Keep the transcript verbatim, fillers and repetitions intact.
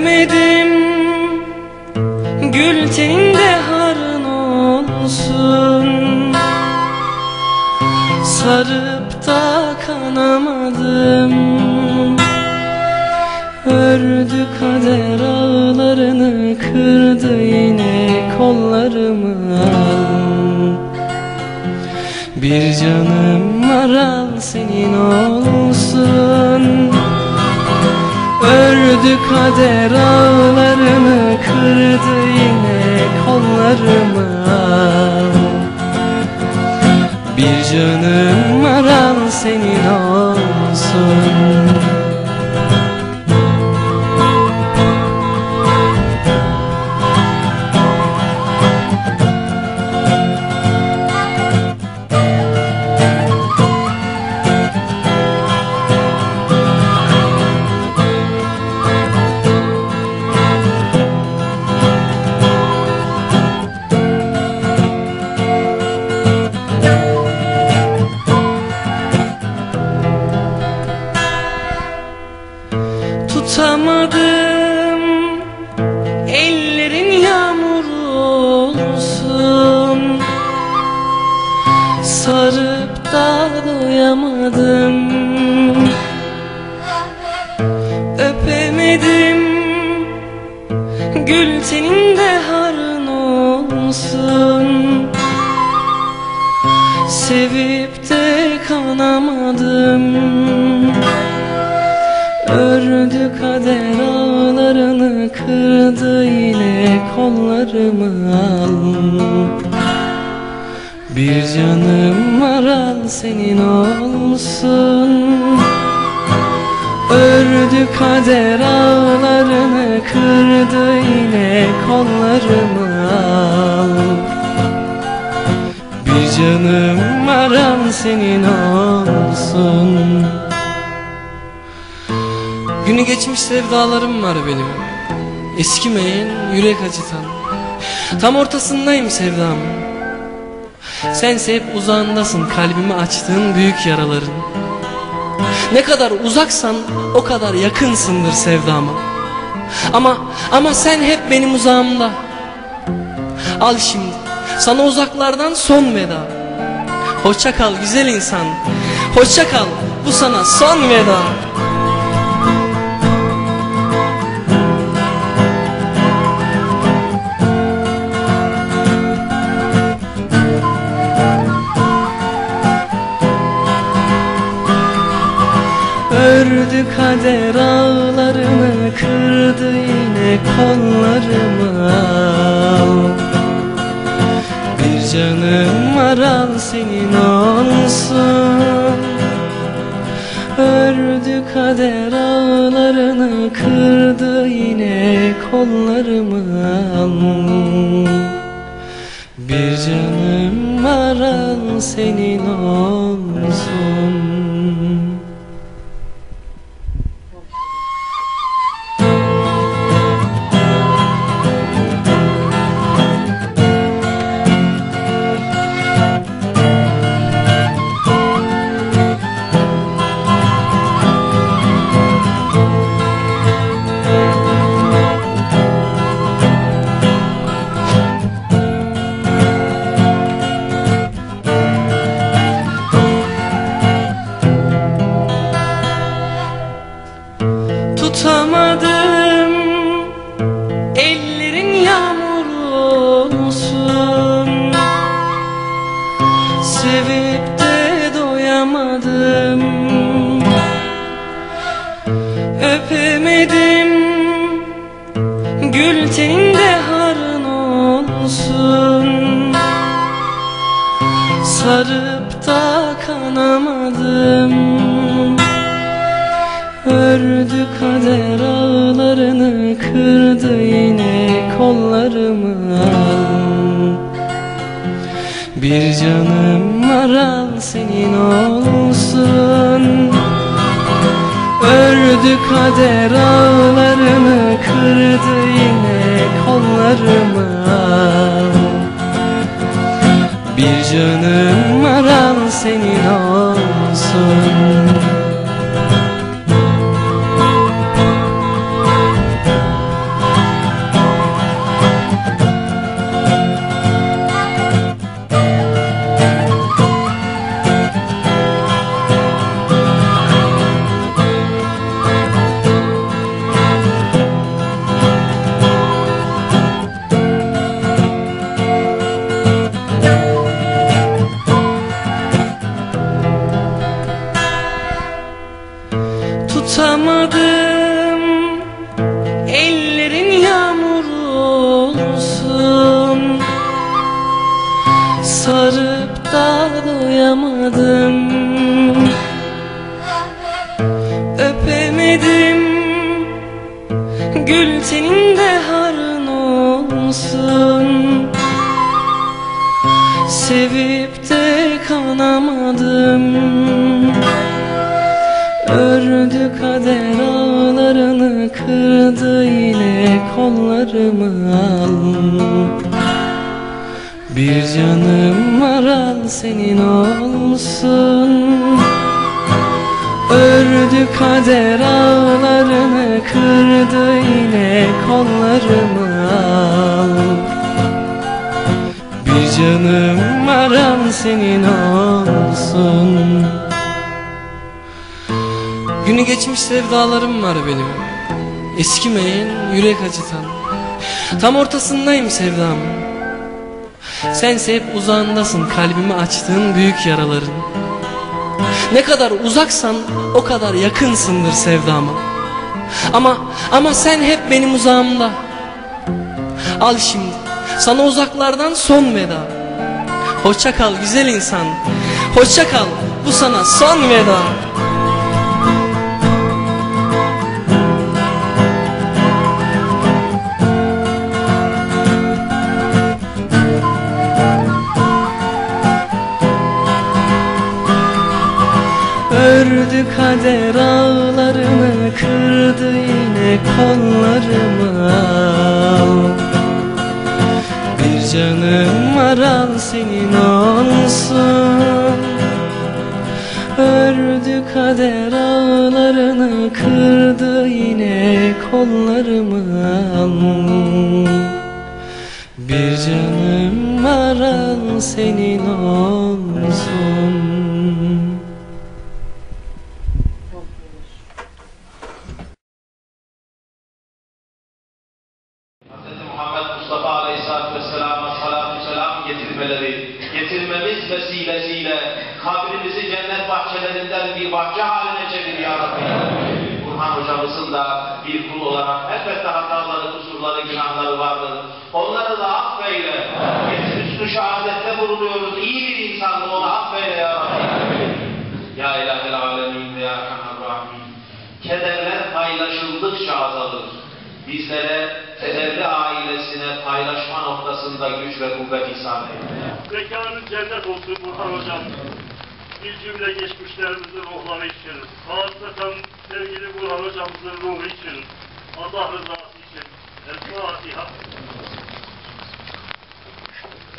Öpemedim, gül teninde harın olsun. Sarıp da kanamadım, ördü kader ağlarını, kırdı yine kollarımı al. Bir canım var, al senin olsun. Ördü kader ağlarını, kırdı yine kollarımı al. Bir canım var, al senin olsun. Tutamadım, ellerin yağmur olsun. Sarıp da doyamadım, öpemedim, gül teninde harın olsun. Sevip de kanamadım, ördü kader ağlarını, kırdı yine kollarımı al. Bir canım var, al senin olsun. Ördü kader ağlarını, kırdı yine kollarımı al. Bir canım var, al senin olsun. Günü geçmiş sevdalarım var benim, eskimeyen, yürek acıtan. Tam ortasındayım sevdamın. Sense hep uzağındasın, kalbimi açtığın büyük yaraların. Ne kadar uzaksan o kadar yakınsındır sevdama. Ama ama sen hep benim uzağımda. Al şimdi sana uzaklardan son veda. Hoşça kal güzel insan, hoşça kal, bu sana son veda. Ördü kader ağlarını, kırdı yine kollarımı al. Bir canım var, al senin olsun. Ördü kader ağlarını, kırdı yine kollarımı al. Bir canım var, al senin olsun. Tutamadım, ellerin yağmur olsun. Sevip de doyamadım, öpemedim, gül teninde harın olsun. Sarıp da kanamadım, ördü kader ağlarını, kırdı yine kollarımı al. Bir canım var, al senin olsun. Ördü kader ağlarını, kırdı yine kollarımı al. Bir canım var, al senin olsun. Tutamadım, ellerin yağmur olsun. Sarıp da doyamadım, öpemedim. Gül teninde harın olsun. Sevip de kanamadım. Ördü kader ağlarını, kırdı yine kollarımı al. Bir canım var, al senin olsun. Ördü kader ağlarını, kırdı yine kollarımı al. Bir canım var, al senin olsun. Günü geçmiş sevdalarım var benim, eskimeyen, yürek acıtan. Tam ortasındayım sevdamın. Sense hep uzağındasın, kalbimi açtığın büyük yaraların. Ne kadar uzaksan o kadar yakınsındır sevdama. Ama ama sen hep benim uzağımda. Al şimdi sana uzaklardan son veda. Hoşça kal güzel insan, hoşça kal, bu sana son veda. Ördü kader ağlarını, kırdı yine kollarımı al. Bir canım var, al senin olsun. Ördü kader ağlarını, kırdı yine kollarımı al. Bir canım var, al senin olsun. Mustafa Aleyhisselatü Vesselam'a salatü selam getirmeleri, getirmemiz vesilesiyle kabrimizi cennet bahçelerinden bir bahçe haline çevir ya Rabbi. Burhan hocamızın da bir kul olarak elbette hataları, kusurları, günahları vardır. Onları da affeyle. Biz hüsnü şehadette bulunuyoruz. İyi bir insandı, onu affeyle ya Rabbi. Ya İlahel Alemin ve Ya Erhamer Rahim. Kederler paylaşıldıkça azalır. Bizlere, kederli ailesine paylaşma noktasında güç ve kuvvet ihsan eyle. Mekanın cennet olsun Burhan Hocam. Bir cümle geçmişlerimizin ruhları için, hasreten sevgili Burhan Hocamızın ruhu için, Allah rızası için. El Fatiha.